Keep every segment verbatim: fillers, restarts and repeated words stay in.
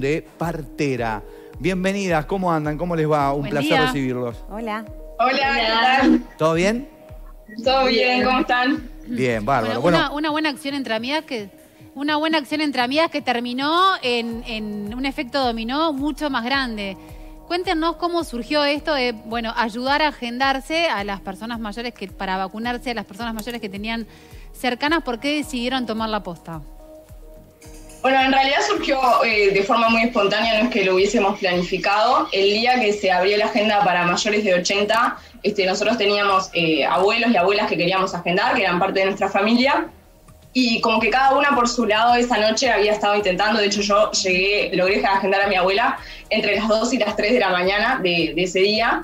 de Partera. Bienvenidas, ¿cómo andan? ¿Cómo les va? Un Buen placer día. recibirlos. Hola. Hola, ¿qué tal? ¿Todo bien? ¿Todo bien? ¿Cómo están? Bien, bárbaro. Bueno, Bueno, una, una buena acción entre amigas que una buena acción entre amigas que terminó en, en un efecto dominó mucho más grande. Cuéntenos cómo surgió esto de, bueno, ayudar a agendarse a las personas mayores que para vacunarse, a las personas mayores que tenían cercanas. ¿Por qué decidieron tomar la posta? Bueno, en realidad surgió eh, de forma muy espontánea, no es que lo hubiésemos planificado. El día que se abrió la agenda para mayores de ochenta, este, nosotros teníamos eh, abuelos y abuelas que queríamos agendar, que eran parte de nuestra familia, y como que cada una por su lado esa noche había estado intentando. De hecho, yo llegué, logré agendar a mi abuela entre las dos y las tres de la mañana de, de ese día.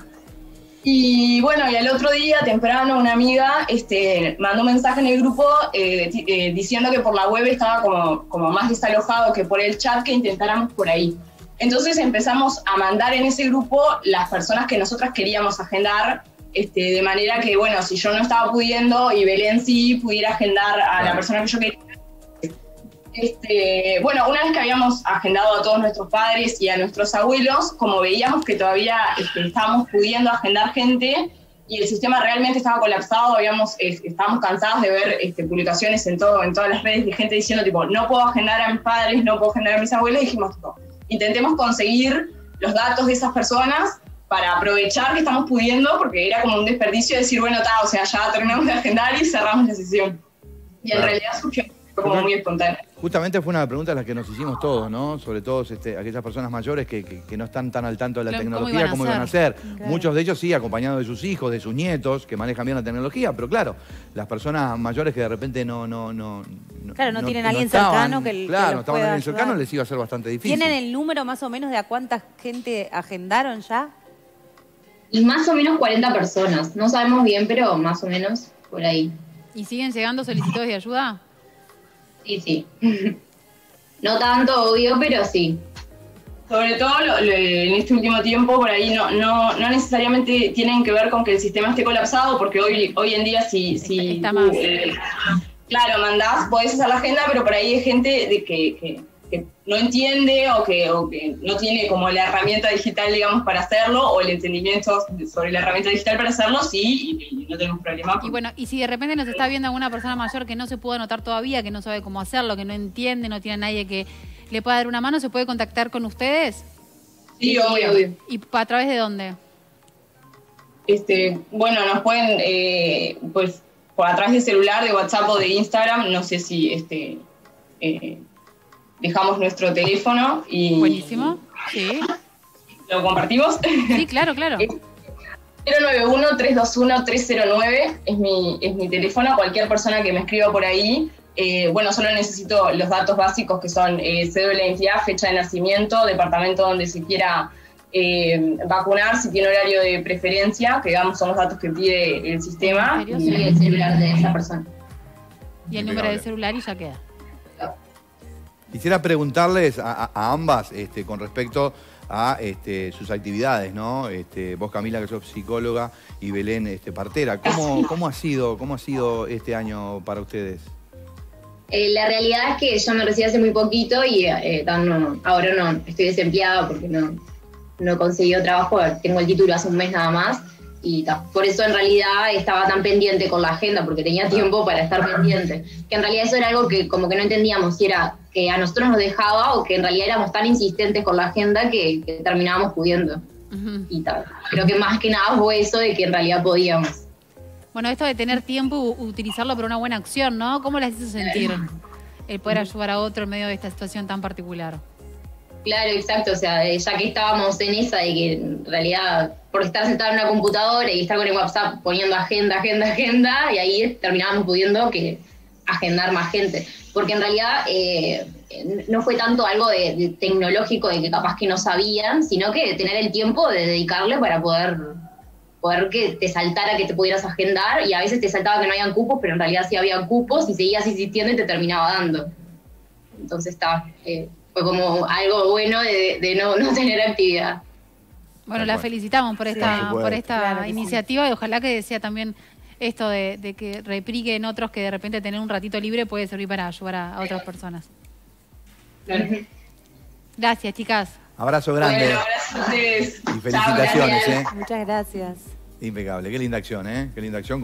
Y bueno, y al otro día, temprano, una amiga este, mandó un mensaje en el grupo eh, eh, diciendo que por la web estaba como, como más desalojado que por el chat, que intentáramos por ahí. Entonces empezamos a mandar en ese grupo las personas que nosotras queríamos agendar, este, de manera que, bueno, si yo no estaba pudiendo y Belén sí pudiera agendar a Claro. la persona que yo quería. Este, bueno, una vez que habíamos agendado a todos nuestros padres y a nuestros abuelos, como veíamos que todavía este, estábamos pudiendo agendar gente y el sistema realmente estaba colapsado, habíamos, eh, estábamos cansados de ver este, publicaciones en, todo, en todas las redes de gente diciendo, tipo, no puedo agendar a mis padres, no puedo agendar a mis abuelos, y dijimos, tipo, intentemos conseguir los datos de esas personas para aprovechar que estamos pudiendo, porque era como un desperdicio decir, bueno, ta, o sea, ya terminamos de agendar y cerramos la sesión. Y Claro. en realidad surgió como muy espontáneo. justamente fue una pregunta de las que nos hicimos todos, ¿no? Sobre todo este, aquellas personas mayores que, que, que no están tan al tanto de la Claro, ¿cómo tecnología, iban a cómo iban a hacer? hacer. Claro. Muchos de ellos sí, acompañados de sus hijos, de sus nietos, que manejan bien la tecnología, pero claro, las personas mayores que de repente no... no, no Claro, no tienen a alguien estaban, cercano que el- que Claro, los no estaban pueda alguien cercano, ayudar. les iba a ser bastante difícil. ¿Tienen el número más o menos de a cuánta gente agendaron ya? Y más o menos cuarenta personas. No sabemos bien, pero más o menos por ahí. ¿Y siguen llegando solicitudes de ayuda? Sí, sí. No tanto, obvio, pero sí. Sobre todo lo- lo- en este último tiempo, por ahí no, no, no necesariamente tienen que ver con que el sistema esté colapsado, porque hoy, hoy en día si, si Está tú, más. eh, claro, mandás, podés hacer la agenda, pero por ahí hay gente de que, que, que no entiende o que, o que no tiene como la herramienta digital, digamos, para hacerlo, o el entendimiento sobre la herramienta digital para hacerlo, sí, y, y no tenemos problema. Y bueno, y si de repente nos está viendo alguna persona mayor que no se pudo anotar todavía, que no sabe cómo hacerlo, que no entiende, no tiene a nadie que le pueda dar una mano, ¿se puede contactar con ustedes? Sí, obvio. ¿Y a través de dónde? Este, bueno, nos pueden, eh, pues, por a través de celular, de WhatsApp o de Instagram, no sé si este, eh, dejamos nuestro teléfono y Buenísimo. Sí. lo compartimos. Sí, claro, claro. cero nueve uno, tres dos uno, tres cero nueve es mi, es mi teléfono. Cualquier persona que me escriba por ahí, eh, bueno, solo necesito los datos básicos que son eh, cédula de identidad, fecha de nacimiento, departamento donde se quiera eh, vacunar, si tiene horario de preferencia, que digamos son los datos que pide el sistema. ¿En serio? Y el celular de esa persona. Y el número de celular y ya queda. Quisiera preguntarles a, a- a ambas este, con respecto a este, sus actividades, ¿no? Este, vos, Camila, que sos psicóloga, y Belén, este, partera. ¿Cómo, cómo, ha sido, ¿Cómo ha sido este año para ustedes? Eh, la realidad es que yo me recibí hace muy poquito y eh, tan, no, ahora no, estoy desempleada porque no, no he conseguido trabajo, tengo el título hace un mes nada más y ta, por eso en realidad estaba tan pendiente con la agenda porque tenía tiempo para estar pendiente, que en realidad eso era algo que como que no entendíamos si era que a nosotros nos dejaba o que en realidad éramos tan insistentes con la agenda que, que terminábamos pudiendo Ujú. y tal. Creo que más que nada fue eso de que en realidad podíamos. Bueno, esto de tener tiempo y utilizarlo para una buena acción, ¿no? ¿Cómo les hizo sentir el poder ayudar a otro en medio de esta situación tan particular? Claro, exacto, o sea, eh, ya que estábamos en esa de que en realidad, por estar sentada en una computadora y estar con el WhatsApp poniendo agenda, agenda, agenda, y ahí terminábamos pudiendo que agendar más gente. Porque en realidad eh, no fue tanto algo de, de tecnológico de que capaz que no sabían, sino que tener el tiempo de dedicarle para poder, poder que te saltara que te pudieras agendar, y a veces te saltaba que no habían cupos, pero en realidad sí habían cupos y seguías insistiendo y te terminaba dando. Entonces está... Eh, fue como algo bueno de, de no, no tener actividad. Bueno, Tal la cual. felicitamos por esta, supuesto. por esta Claro que sí. iniciativa y ojalá que sea también esto de, de que replique en otros, que de repente tener un ratito libre puede servir para ayudar a, a otras personas. Claro. Gracias, chicas. Abrazo grande. Bueno, abrazo a ustedes. Y felicitaciones, Chao, ¿eh? Muchas gracias. Impecable. Qué linda acción, ¿eh? Qué linda acción.